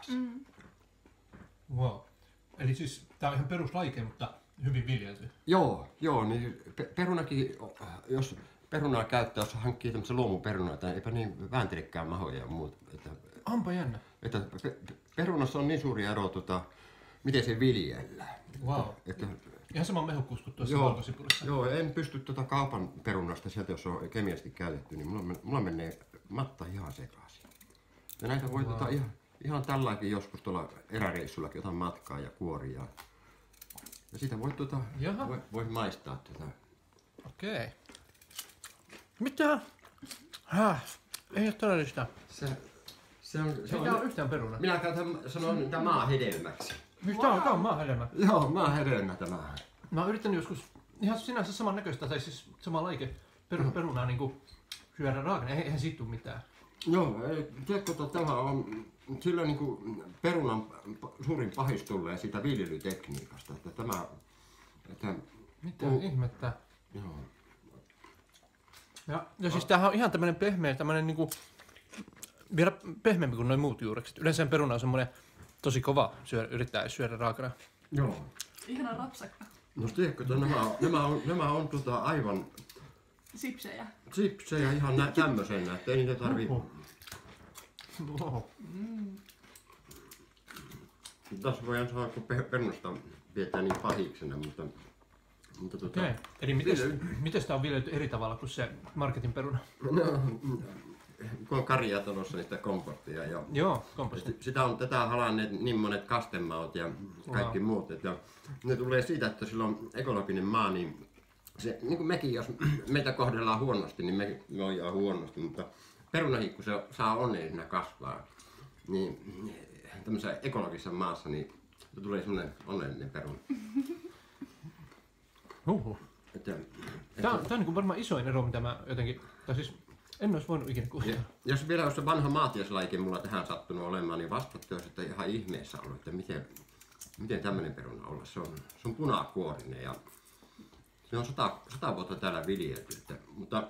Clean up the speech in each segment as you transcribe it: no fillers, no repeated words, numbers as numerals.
sekas. Wow. Eli siis tää on ihan peruslaike, mutta hyvin viljelty. Joo, niin perunakin, jos perunaa käyttää, jos hankkii tämmöisen luomuperunoita, eipä niin vääntelekään mahoja ja muuta. Onpa jännä. Että perunassa on niin suuri ero, miten se viljellään. Wow. Ihan sama mehukkuus kuin tuossa valkosipulissa. Joo, en pysty kaupan perunasta sieltä, jos on kemiallisesti käytetty, niin mulla menee matta ihan sekaisin. Ja näitä voi ihan tälläkin joskus tuolla eräreissullakin jotain matkaa ja kuoria. Ja sitä voi maistaa tätä. Okei. Mitä? Ei ole todellista. Se on yhtään peruna. Minä sanon tämä maahedelmäksi. Tää on maahedelmä. Joo, maahedelmä tämä. Mä oon yrittänyt joskus ihan sinänsä saman näköistä, tai siis sama laike perunaa niinku syödä raakana. Eihän siitä tule mitään. Joo, tiedätkö, tämä on sillä niinku perunan suurin pahis tulee siitä viljelytekniikasta. Mitä ihmettä? Joo. Ja siis tämähän on ihan tämmönen pehmeä, niinku vielä pehmeämpi kuin noin muut juurekset. Yleensä peruna on semmoinen tosi kova yrittää syödä raakana. Joo. Ihana rapsakka. No tiedätkö, nämä on aivan sipsejä ihan tämmöisenä, että ei niitä tarvii. Wow. Tässä voidaan sanoa, kun perunasta pidetään niin pahiksena, mutta Okei. Eli miten sitä on viljelty eri tavalla kuin se marketin peruna? No, kun on karjatalossa niistä kompostia. Joo, komposti. Tätä on halanneet niin monet kastemaut ja kaikki muut. Että ne tulee siitä, että sillä on ekologinen maa, niin se, niin kuin mekin, jos meitä kohdellaan huonosti, niin me voidaan huonosti, mutta perunahikku se saa onnellisena kasvaa. Niin tämmöisessä ekologisessa maassa niin tulee semmoinen onnellinen peruna. Tämä on niin kuin varmaan isoin ero, mitä mä jotenkin, tai siis en olisi voinut ikinä kuvitella. Jos vielä olisi se vanha maatiaislaike mulla tähän sattunut olemaan, niin vastattu olisi, että ihan ihmeessä ollut, että miten tämmöinen peruna olla. Se on punakuorinen ja se on 100 vuotta täällä viljelty. Mutta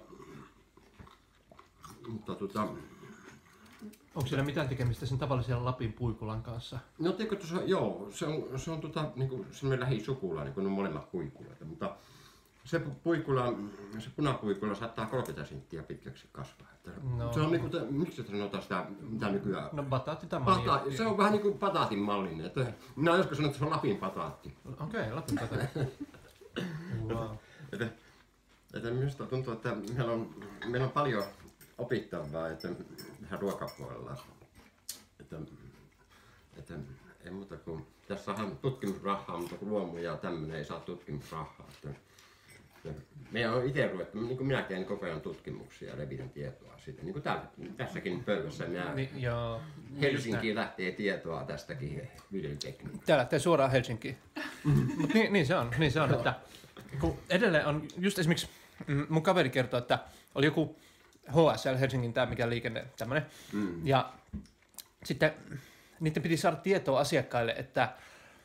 onko siellä mitään tekemistä sen tavallisen Lapin puikulan kanssa? No tiedätkö, se on niinku semmoinen lähisukulainen, kun ne on molemmat puikuloita, mutta se punapuikula saattaa 30 senttiä pitkäksi kasvaa. No. Se on niinku, miksi sanotaan sitä, mitä nykyään? No bataatti tamani. Se on vähän niinku pataatin mallinen. Minä olen joskus sanonut, että se on Lapin pataatti. Okei, Lapin pataatti. Wow. Että minusta tuntuu, että meillä on paljon opittavaa ihan ruokapuolella. Että ei muuta kuin, tässä saadaan tutkimusrahaa, mutta kun luomu ja tämmöinen ei saa tutkimusrahaa. Meidän on itse ruvettu, niin kuin minä teen koko ajan tutkimuksia ja levitän tietoa siitä. Niin kuin tässäkin pöydässä Helsinkiin lähtee tietoa tästäkin viljelytekniikasta. Tää lähtee suoraan Helsinkiin. Mut niin se on, että kun edelleen on, just esimerkiksi mun kaveri kertoi, että oli joku HSL Helsingin tämä mikä liikenne tämmönen. Ja sitten niiden piti saada tietoa asiakkaille, että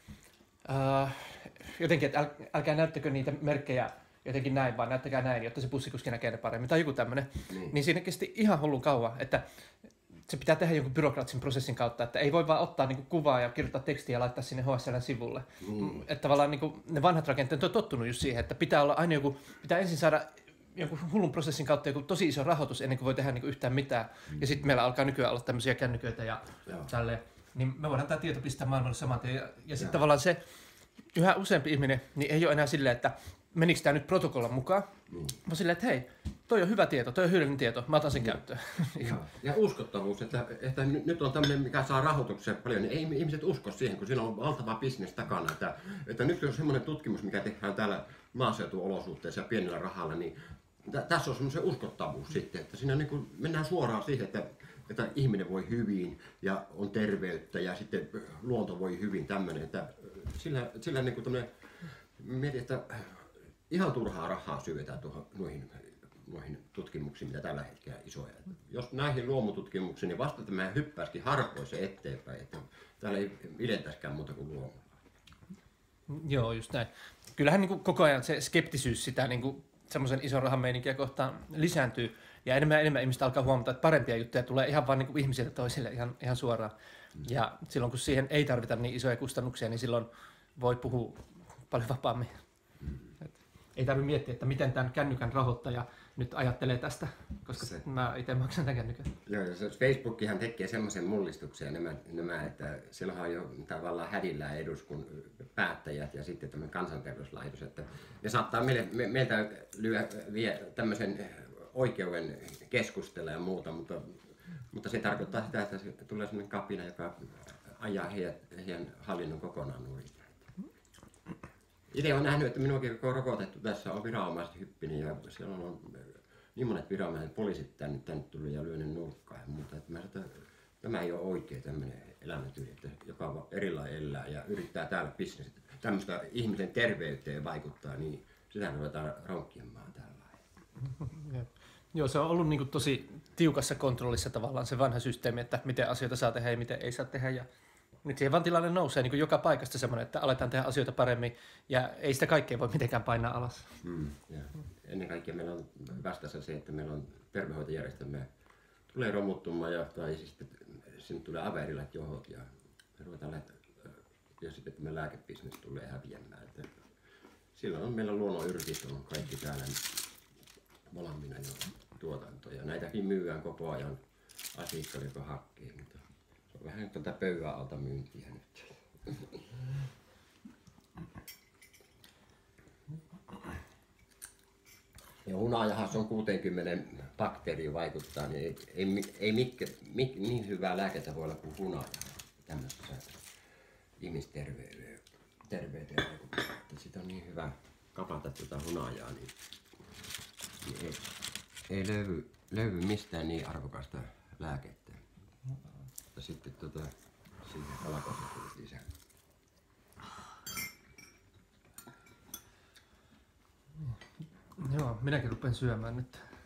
jotenkin, että älkää näyttäkö niitä merkkejä jotenkin näin, vaan näyttäkää näin, jotta se bussikuski näkee ne paremmin, tai joku tämmöinen. Niin siinä kesti ihan hullun kauan, että se pitää tehdä jonkun byrokraattisen prosessin kautta, että ei voi vaan ottaa niinku kuvaa ja kirjoittaa tekstiä ja laittaa sinne HSL:n sivulle. Että tavallaan niinku, ne vanhat rakenteet on tottunut just siihen, että pitää olla aina pitää ensin saada jonkun hullun prosessin kautta joku tosi iso rahoitus ennen kuin voi tehdä niinku yhtään mitään. Ja sitten meillä alkaa nykyään olla tämmöisiä kännyköitä ja tälleen. Niin me voidaan tämä tieto pistää maailmalle saman tien. Ja sitten tavallaan se yhä useampi ihminen niin ei ole enää silleen, että menikö tämä nyt protokollan mukaan, vaan silleen, että hei, toi on hyvä tieto, toi on hyödyllinen tieto, mä otan sen käyttöön. Ja uskottavuus, että nyt on tämmöinen, mikä saa rahoituksia paljon, niin ei ihmiset usko siihen, kun siinä on valtava bisnes takana. Että nyt on semmoinen tutkimus, mikä tehdään täällä maaseutuolosuhteissa ja pienellä rahalla, niin tässä on semmoinen uskottavuus sitten, että siinä niin kuin mennään suoraan siihen, että ihminen voi hyvin ja on terveyttä ja sitten luonto voi hyvin tämmöinen, että sillä niin kuin tämmöinen, mietin, että ihan turhaa rahaa syötään noihin tutkimuksiin, mitä tällä hetkellä isoja. Jos näihin luomututkimuksiin, niin vasta tämä hyppäisikin harpoissa eteenpäin, että täällä ei pidettäisikään muuta kuin luomua. Joo, just näin. Kyllähän niin kuin koko ajan se skeptisyys sitä niin kuin semmoisen ison rahan meininkiä kohtaan lisääntyy. Ja enemmän ihmistä alkaa huomata, että parempia juttuja tulee ihan vaan niin kuin ihmisille toisille ihan suoraan. Ja silloin kun siihen ei tarvita niin isoja kustannuksia, niin silloin voi puhua paljon vapaammin. Ei tarvitse miettiä, että miten tämän kännykän rahoittaja nyt ajattelee tästä, koska mä itse maksan tämän kännykän. Joo, ja Facebookihan tekee semmoisen mullistuksen, että silloinhan on jo tavallaan hädillään päättäjät ja sitten tämmöinen kansanterveyslaitos, että ne saattaa meiltä vie tämmöisen oikeuden keskustella ja muuta, mutta se tarkoittaa sitä, että tulee semmoinen kapina, joka ajaa heidän hallinnon kokonaan nurin. Itse olen nähnyt, että minuakin on rokotettu tässä, on viranomaiset hyppinyt ja siellä on niin monet viranomaiset, poliisit tänne tullut ja lyönyt nurkkaan ja muuta. Että mä sanon, että tämä ei ole oikein tämmöinen elämäntyyli, että joka erilainen elää ja yrittää täällä bisnestä, tämmöistä ihmisen terveyteen vaikuttaa, niin sitä ruvetaan ronkkimaan tällä. Joo, se on ollut niin kuin tosi tiukassa kontrollissa tavallaan se vanha systeemi, että miten asioita saa tehdä ja miten ei saa tehdä. Ja nyt siihen vaan tilanne nousee niin kuin joka paikasta semmoinen, että aletaan tehdä asioita paremmin ja ei sitä kaikkea voi mitenkään painaa alas. Ja ennen kaikkea meillä on vastassa se, että meillä on terveydenhoitojärjestelmä tulee romuttumaan tai sitten sinne tulee averillat johot ja ruvetaan ja sitten tämä lääkebisnes tulee häviämään. Että silloin on meillä luonnonyritys on kaikki täällä molemmina jo tuotantoja. Näitäkin myydään koko ajan asiakkaille, joka hakkee. Mutta se on vähän tuota pöydän alta myyntiä nyt. Ja hunajahan on 60 bakteeria vaikuttaa, niin ei niin hyvää lääkettä voi olla kuin hunaja tämmöisessä ihmisterveyteen vaikuttaa. Sitä on niin hyvä kapata tuota hunajaa, niin ei löydy mistään niin arvokasta lääkettä. Ja sitten siihen alakossa lisää. Joo, minäkin rupean syömään nyt.